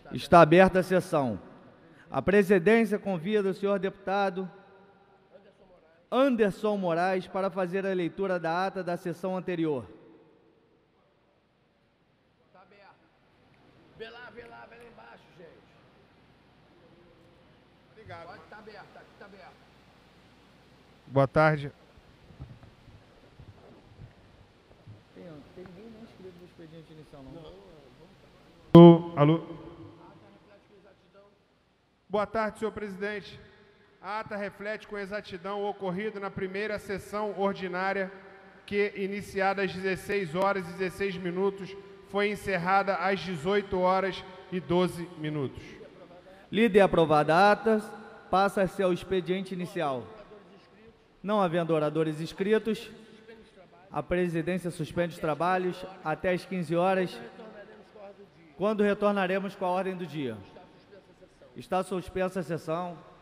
Está aberta a sessão. A presidência convida o senhor deputado Anderson Moraes para fazer a leitura da ata da sessão anterior. Está aberto. Vê lá embaixo, gente. Obrigado. Pode estar aberto, aqui está aberto. Boa tarde. Tem ninguém nem inscrito no expediente inicial, não. Alô? Boa tarde, senhor presidente. A ata reflete com exatidão o ocorrido na primeira sessão ordinária que, iniciada às 16 horas e 16 minutos, foi encerrada às 18 horas e 12 minutos. Lida e aprovada a ata, passa-se ao expediente inicial. Não havendo oradores inscritos, a presidência suspende os trabalhos até às 15 horas, quando retornaremos com a ordem do dia. Está suspensa a sessão.